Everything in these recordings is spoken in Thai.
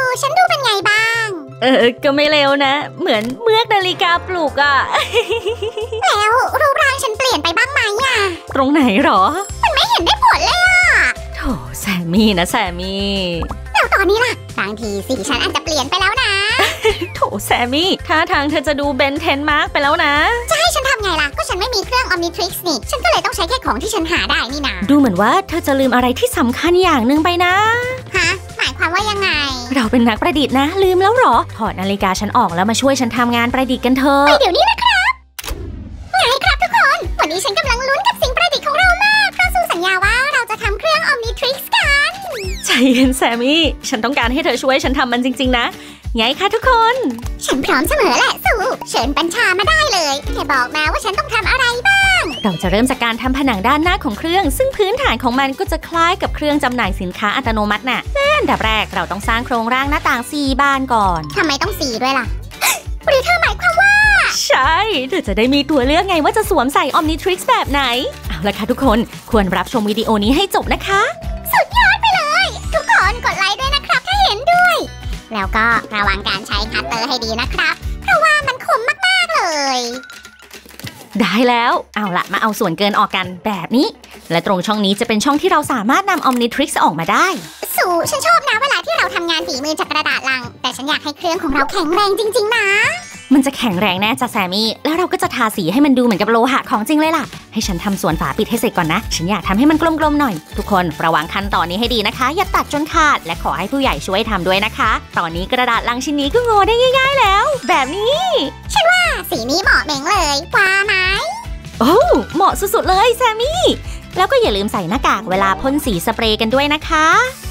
ฉันดูเป็นไงบ้างก็ไม่เลวนะเหมือนเมือกนาฬิกาปลุกอะแล้วรูปร่างฉันเปลี่ยนไปบ้างไหมอะตรงไหนหรอมันไม่เห็นได้ผลเลยอะโธ่แซมมี่นะแซมมี่แล้วตอนนี้ล่ะบางทีสีฉันอาจจะเปลี่ยนไปแล้วนะโถแซมมี่ท่าทางเธอจะดูเบนเทนมาร์กไปแล้วนะจะให้ฉันทำไงล่ะก็ฉันไม่มีเครื่อง Omnitrix นี่ฉันก็เลยต้องใช้แค่ของที่ฉันหาได้นี่นะดูเหมือนว่าเธอจะลืมอะไรที่สำคัญอย่างหนึ่งไปนะฮะหมายความว่ายังไงเราเป็นนักประดิษฐ์นะลืมแล้วหรอถอดนาฬิกาฉันออกแล้วมาช่วยฉันทำงานประดิษฐ์กันเถอะไปเดี๋ยวนี้นะครับไงครับทุกคนวันนี้ฉันกำลังลุ้นกับสิ่งประดิษฐ์ของเรามากเพราะสู้สัญญาว่าเราจะทำเครื่อง Omnitrix กันใจเย็นแซมมี่ฉันต้องการให้เธอช่วยฉันทำมันจริงๆนะไงคะทุกคนฉันพร้อมเสมอแหละสู้เชิญบัญชามาได้เลยแค่บอกมาว่าฉันต้องทำอะไรบ้างเราจะเริ่มจากการทำผนังด้านหน้าของเครื่องซึ่งพื้นฐานของมันก็จะคล้ายกับเครื่องจำหน่ายสินค้าอัตโนมัติน่ะอันดับแรกเราต้องสร้างโครงร่างหน้าต่าง4 บานก่อนทำไมต้อง4ด้วยล่ะหรือเธอหมายความว่าใช่เธอจะได้มีตัวเลือกไงว่าจะสวมใส่ Omnitrix แบบไหนเอาละค่ะทุกคนควรรับชมวิดีโอนี้ให้จบนะคะสุดยอดไปเลยทุกคนกดไลค์ด้วยนะครับถ้าเห็นด้วยแล้วก็ระวังการใช้คัตเตอร์ให้ดีนะครับเพราะว่ามันคมมากๆเลยได้แล้วเอาละมาเอาส่วนเกินออกกันแบบนี้และตรงช่องนี้จะเป็นช่องที่เราสามารถนำ Omnitrix ออกมาได้สู่ฉันชอบนะเวลาที่เราทำงานฝีมือจากกระดาษลังแต่ฉันอยากให้เครื่องของเราแข็งแรงจริงๆนะมันจะแข็งแรงแน่จ้ะแซมมี่แล้วเราก็จะทาสีให้มันดูเหมือนกับโลหะของจริงเลยล่ะให้ฉันทำส่วนฝาปิดให้เสร็จก่อนนะฉันอยากทำให้มันกลมๆหน่อยทุกคนระวังขั้นตอนนี้ให้ดีนะคะอย่าตัดจนขาดและขอให้ผู้ใหญ่ช่วยทำด้วยนะคะตอนนี้กระดาษลังชิ้นนี้ก็งอได้ง่ายๆแล้วแบบนี้ฉันว่าสีนี้เหมาะเม้งเลยว่าไหมโอ้เหมาะสุดๆเลยแซมมี่แล้วก็อย่าลืมใส่หน้ากากเวลาพ่นสีสเปรย์กันด้วยนะคะ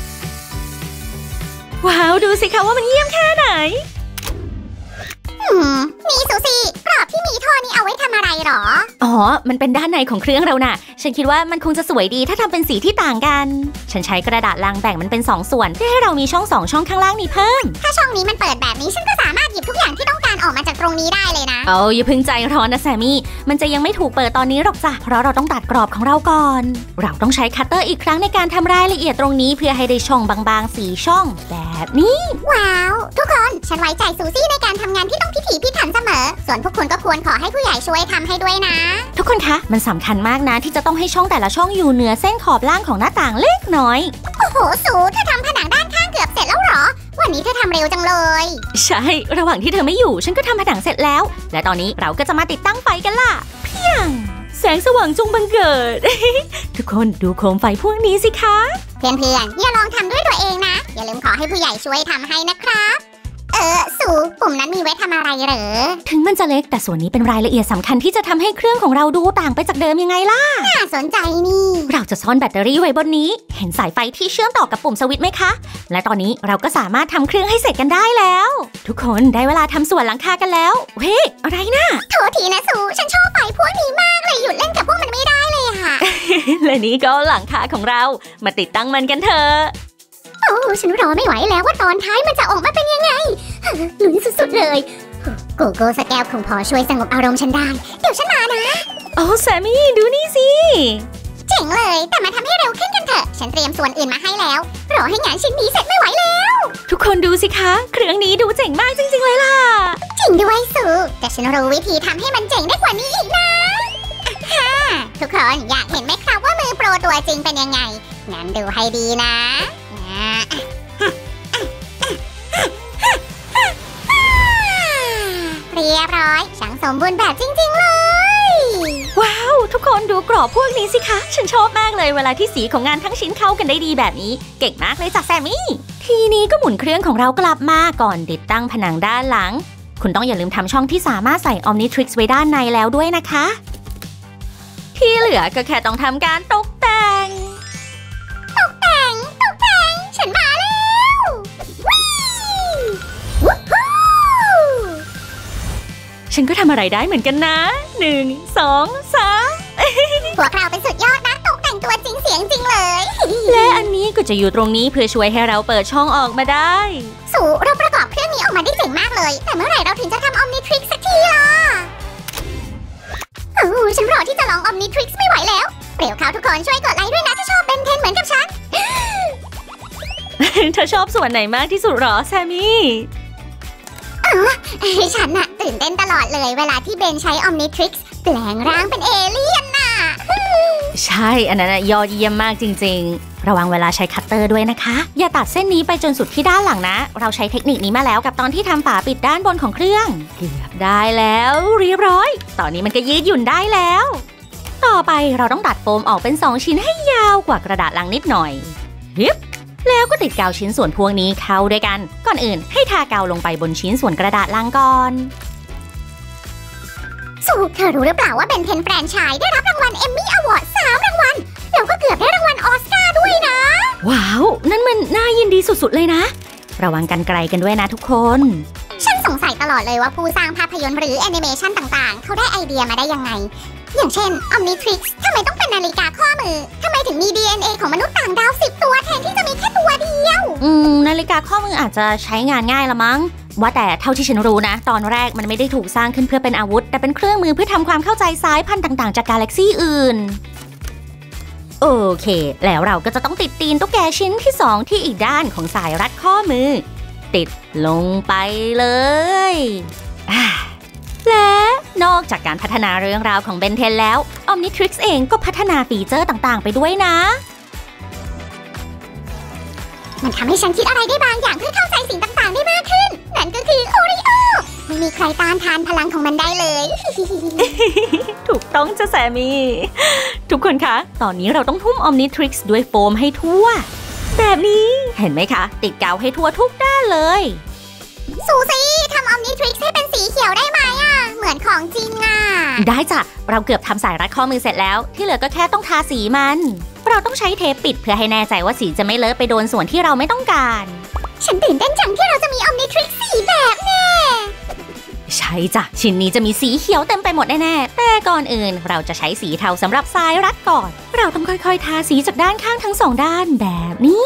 ว้าวดูสิคะว่ามันเยี่ยมแค่ไหนนี่ซูซี่กรอบที่มีท่อนี้เอาไว้ทำอะไรหรออ๋อมันเป็นด้านในของเครื่องเราน่ะฉันคิดว่ามันคงจะสวยดีถ้าทำเป็นสีที่ต่างกันฉันใช้กระดาษลังแบ่งมันเป็น2 ส่วนเพื่อให้เรามีช่อง2 ช่องข้างล่างนี้เพิ่มถ้าช่องนี้มันเปิดแบบนี้ฉันก็สามารถหยิบทุกอย่างที่ต้องการออกมาจากตรงนี้ได้เลยนะอย่าเพิ่งใจร้อนนะแซมมี่มันจะยังไม่ถูกเปิดตอนนี้หรอกจ้ะเพราะเราต้องตัดกรอบของเราก่อนเราต้องใช้คัตเตอร์อีกครั้งในการทำรายละเอียดตรงนี้เพื่อให้ได้ช่องบางๆ4 ช่องแบบนี้ว้าวทุกคนฉันไว้ใจซูซี่ในการทำงานที่ต้องพิถีพิถันเสมอส่วนพวกคุณก็ควรขอให้ผู้ใหญ่ช่วยทำให้ด้วยนะทุกคนคะมันสำคัญมากนะที่จะต้องให้ช่องแต่ละช่องอยู่เหนือเส้นขอบล่างของหน้าต่างเล็กน้อยโอ้โหสูเธอทำผนังด้านข้างเกือบเสร็จแล้วเหรอวันนี้เธอทำเร็วจังเลยใช่ระหว่างที่เธอไม่อยู่ฉันก็ทำผนังเสร็จแล้วและตอนนี้เราก็จะมาติดตั้งไฟกันล่ะเพียงแสงสว่างจงบังเกิด ทุกคนดูโคมไฟพวกนี้สิคะเพื่อนๆอย่าลองทำด้วยตัวเองนะอย่าลืมขอให้ผู้ใหญ่ช่วยทำให้นะครับสูปุ่มนั้นมีไว้ทำอะไรเหรอถึงมันจะเล็กแต่ส่วนนี้เป็นรายละเอียดสำคัญที่จะทำให้เครื่องของเราดูต่างไปจากเดิมยังไงล่ะน่าสนใจนี่เราจะซ่อนแบตเตอรี่ไว้บนนี้เห็นสายไฟที่เชื่อมต่อกับปุ่มสวิตช์ไหมคะและตอนนี้เราก็สามารถทำเครื่องให้เสร็จกันได้แล้วทุกคนได้เวลาทำส่วนหลังคากันแล้วเฮ้อะไรนะโทษทีนะสูฉันชอบไฟพวกนี้มากเลยหยุดเล่นกับพวกมันไม่ได้เลยค่ะและนี่ก็หลังคาของเรามาติดตั้งมันกันเถอะโอ้ฉันรอไม่ไหวแล้วว่าตอนท้ายมันจะออกมาเป็นยังไงลุ้นสุดๆเลยโกโก้สแกลคงพอช่วยสงบอารมณ์ฉันได้เดี๋ยวฉันมานะโอ้แซมมี่ดูนี่สิเจ๋งเลยแต่มาทำให้เร็วขึ้นกันเถอะฉันเตรียมส่วนอื่นมาให้แล้วรอให้งานชิ้นนี้เสร็จไม่ไหวแล้วทุกคนดูสิคะเครื่องนี้ดูเจ๋งมากจริงๆเลยล่ะจริงด้วยสูแต่ฉันรู้วิธีทำให้มันเจ๋งได้กว่านี้อีกนะทุกคนอยากเห็นไหมครับว่ามือโปรตัวจริงเป็นยังไงงั้นดูให้ดีนะเรียบร้อยช่างสมบูรณ์แบบจริงๆเลยว้าวทุกคนดูกรอบพวกนี้สิคะฉันชอบมากเลยเวลาที่สีของงานทั้งชิ้นเข้ากันได้ดีแบบนี้เก่งมากเลยจ้ะแซมมี่ทีนี้ก็หมุนเครื่องของเรากลับมาก่อนติดตั้งผนังด้านหลังคุณต้องอย่าลืมทำช่องที่สามารถใส่ Omnitrix ไว้ด้านในแล้วด้วยนะคะที่เหลือก็แค่ต้องทำการตกแต่งฉันมาแล้วฉันก็ทำอะไรได้เหมือนกันนะ1 2 3 พวกเราเป็นสุดยอดนะตกแต่งตัวจริงเสียงจริงเลยและอันนี้ก็จะอยู่ตรงนี้เพื่อช่วยให้เราเปิดช่องออกมาได้สูเราประกอบเครื่องนี้ออกมาได้เจ๋งมากเลยแต่เมื่อไหร่เราถึงจะทำ Omnitrix สักทีล่ะฉันรอที่จะลอง Omnitrix ไม่ไหวแล้วเร็วเข้าทุกคนช่วยกดไลค์ด้วยนะถ้าชอบเบนเทนเหมือนกับฉันเธอชอบส่วนไหนมากที่สุดหรอแซมมี่ฉันน่ะตื่นเต้นตลอดเลยเวลาที่เบนใช้ Omnitrix แปลงร่างเป็นเอเลี่ยนน่ะใช่อันนั้นยอดเยี่ยมมากจริงๆระวังเวลาใช้คัตเตอร์ด้วยนะคะอย่าตัดเส้นนี้ไปจนสุดที่ด้านหลังนะเราใช้เทคนิคนี้มาแล้วกับตอนที่ทำฝาปิดด้านบนของเครื่องเกือบได้แล้วเรียบร้อยตอนนี้มันก็ยืดหยุ่นได้แล้วต่อไปเราต้องตัดโฟมออกเป็น2ชิ้นให้ยาวกว่ากระดาษลังนิดหน่อยฮึบแล้วก็ติดกาวชิ้นส่วนพวกนี้เข้าด้วยกันก่อนอื่นให้ทากาวลงไปบนชิ้นส่วนกระดาษลังก่อนสูเธอรู้หรือเปล่าว่าเบนเทนแฟรนไชส์ได้รับรางวัลเอมมี่อวอร์ด3 รางวัลแล้วก็เกือบได้รางวัลออสการ์ด้วยนะว้าวนั่นมันน่ายินดีสุดๆเลยนะระวังกันไกลกันด้วยนะทุกคนฉันสงสัยตลอดเลยว่าผู้สร้างภาพยนตร์หรือแอนิเมชันต่างๆเขาได้ไอเดียมาได้ยังไงอย่างเช่น Omnitrix ทำไมต้องเป็นนาฬิกาข้อมือทำไมถึงมี DNA ของมนุษย์ต่างดาว10 ตัวแทนที่จะมีแค่ตัวเดียวนาฬิกาข้อมืออาจจะใช้งานง่ายละมั้งว่าแต่เท่าที่ฉันรู้นะตอนแรกมันไม่ได้ถูกสร้างขึ้นเพื่อเป็นอาวุธแต่เป็นเครื่องมือเพื่อทำความเข้าใจสายพันธุ์ต่างๆจากกาแล็กซี่อื่นโอเคแล้วเราก็จะต้องติดตีนตุ๊กแกชิ้นที่2ที่อีกด้านของสายรัดข้อมือติดลงไปเลยและนอกจากการพัฒนาเรื่องราวของเบนเทนแล้ว Omnitrix เองก็พัฒนาฟีเจอร์ต่างๆไปด้วยนะมันทำให้ฉันคิดอะไรได้บางอย่างเพื่อเข้าใจสิ่งต่างๆได้มากขึ้นนั่นก็คือโอริโอไม่มีใครต้านทานพลังของมันได้เลยถูกต้องจ้ะแซมมี่ทุกคนคะตอนนี้เราต้องทุ่ม Omnitrix ด้วยโฟมให้ทั่วแบบนี้เห็นไหมคะติดกาวให้ทั่วทุกด้านเลยซูซี่ทำ Omnitrix ให้เป็นสีเขียวได้ไหมอ่ะเหมือนของจริงอ่ะได้จ้ะเราเกือบทำสายรัดข้อมือเสร็จแล้วที่เหลือก็แค่ต้องทาสีมันเราต้องใช้เทปปิดเพื่อให้แน่ใจว่าสีจะไม่เลอะไปโดนส่วนที่เราไม่ต้องการฉันตื่นเต้นจังที่เราจะมี Omnitrix สีแบบแน่ใช่จ้ะชิ้นนี้จะมีสีเขียวเต็มไปหมดแน่ๆแต่ก่อนอื่นเราจะใช้สีเทาสำหรับสายรัดก่อนเราต้องค่อยๆทาสีจากด้านข้างทั้ง2ด้านแบบนี้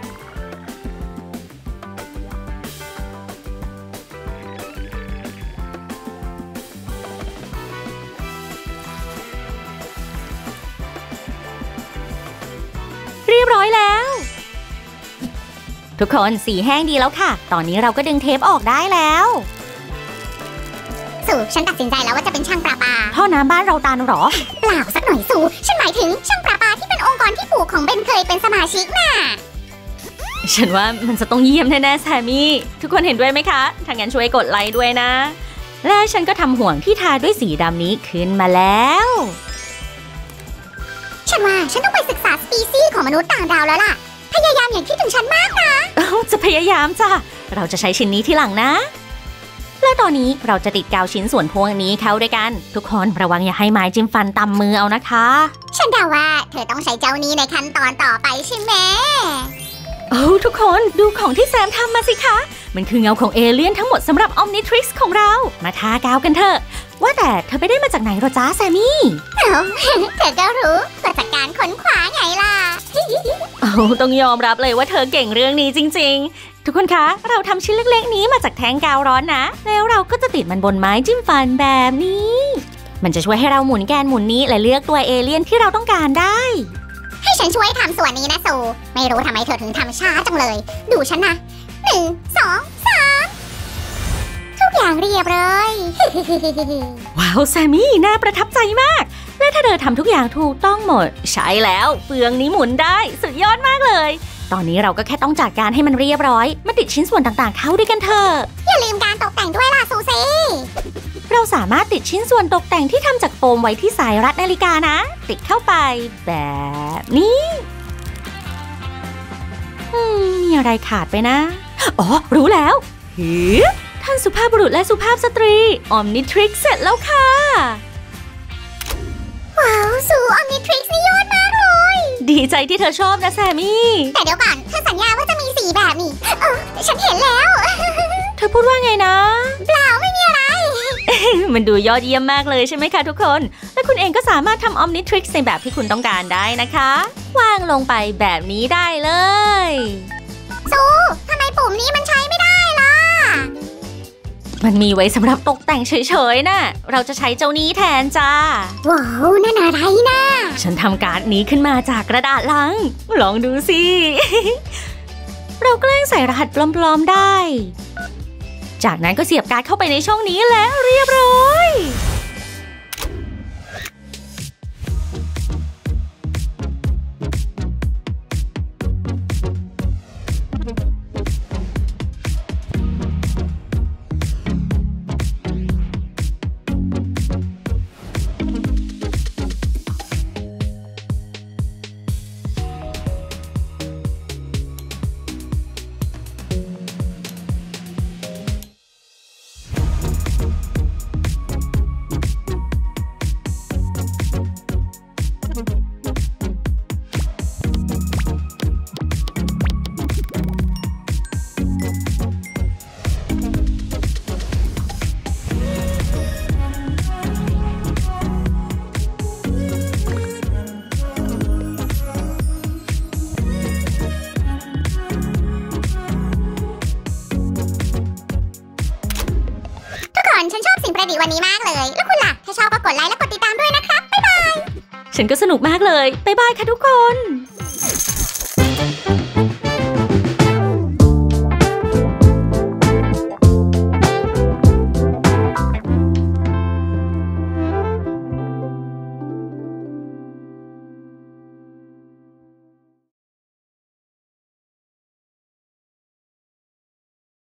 เรียบร้อยแล้วทุกคนสีแห้งดีแล้วค่ะตอนนี้เราก็ดึงเทปออกได้แล้วสูฉันตัดสินใจแล้วว่าจะเป็นช่างประปาท่อน้ำบ้านเราตันหรอเปล่าสักหน่อยสูฉันหมายถึงช่างประปาที่เป็นองค์กรที่ปู่ของเบนเคยเป็นสมาชิกน่ะฉันว่ามันจะต้องเยี่ยมแน่ๆแซมมี่ทุกคนเห็นด้วยไหมคะถ้างั้นช่วยกดไลค์ด้วยนะและฉันก็ทำห่วงที่ทาด้วยสีดำนี้ขึ้นมาแล้วฉันว่าฉันต้องไปศึกษาสปีชีส์ของมนุษย์ต่างดาวแล้วล่ะพยายามอย่างที่ถึงฉันมากนะจะพยายามจ้ะเราจะใช้ชิ้นนี้ที่หลังนะและตอนนี้เราจะติดกาวชิ้นส่วนพวกนี้เข้าด้วยกันทุกคนระวังอย่าให้ไม้จิ้มฟันตำมือเอานะคะฉันเดาว่าเธอต้องใช้เจ้านี้ในขั้นตอนต่อไปใช่ไหมทุกคนดูของที่แซมทำมาสิคะมันคือเงาของเอเลี่ยนทั้งหมดสำหรับ Omnitrix ของเรามาทากาวกันเถอะว่าแต่เธอไปได้มาจากไหนหรอจ๊ะแซมมี่เธอก็รู้มาจากการค้นคว้าไงล่ะต้องยอมรับเลยว่าเธอเก่งเรื่องนี้จริงๆทุกคนคะเราทำชิ้นเล็กๆนี้มาจากแท่งกาวร้อนนะแล้วเราก็จะติดมันบนไม้จิ้มฟันแบบนี้มันจะช่วยให้เราหมุนแกนหมุนนี้และเลือกตัวเอเลี่ยนที่เราต้องการได้ให้ฉันช่วยทำส่วนนี้นะสูไม่รู้ทำไมเธอถึงทำช้าจังเลยดูฉันนะ1 2 3ทุกอย่างเรียบร้อยว้าวแซมมี่น่าประทับใจมากและถ้าเธอทำทุกอย่างถูกต้องหมดใช่แล้วเฟืองนี้หมุนได้สุดยอดมากเลยตอนนี้เราก็แค่ต้องจัดการให้มันเรียบร้อยมาติดชิ้นส่วนต่างๆเข้าด้วยกันเถอะอย่าลืมการตกแต่งด้วยล่ะซูซี่เราสามารถติดชิ้นส่วนตกแต่งที่ทำจากโฟมไว้ที่สายรัดนาฬิกานะติดเข้าไปแบบนี้มีอะไรขาดไปนะอ๋อรู้แล้วท่านสุภาพบุรุษและสุภาพสตรี Omnitrix เสร็จแล้วค่ะว้าวสู Omnitrix นี่ยอดมากเลยดีใจที่เธอชอบนะแซมมี่แต่เดี๋ยวก่อนเธอสัญญาว่าจะมีสีแบบนี้ฉันเห็นแล้วเธอพูดว่าไงนะเปล่าไม่มีอะไรมันดูยอดเยี่ยมมากเลยใช่ไหมคะทุกคนและคุณเองก็สามารถทำ Omnitrix ในแบบที่คุณต้องการได้นะคะวางลงไปแบบนี้ได้เลยซูทำไมปุ่มนี้มันใช้ไม่ได้ล่ะมันมีไว้สำหรับตกแต่งเฉยๆน่ะเราจะใช้เจ้านี้แทนจ้าว้าวนั่นอะไรนะฉันทำการ์ดนี้ขึ้นมาจากกระดาษลังลองดูสิเราแกล้งใส่รหัสปลอมๆได้ จากนั้นก็เสียบการ์ดเข้าไปในช่องนี้และเรียบร้อยฉันชอบสิ่งประดิษฐ์วันนี้มากเลยแล้วคุณล่ะถ้าชอบก็กดไลค์และกดติดตามด้วยนะครับบ๊ายบายฉันก็สนุกมากเลยบ๊ายบายค่ะทุกคน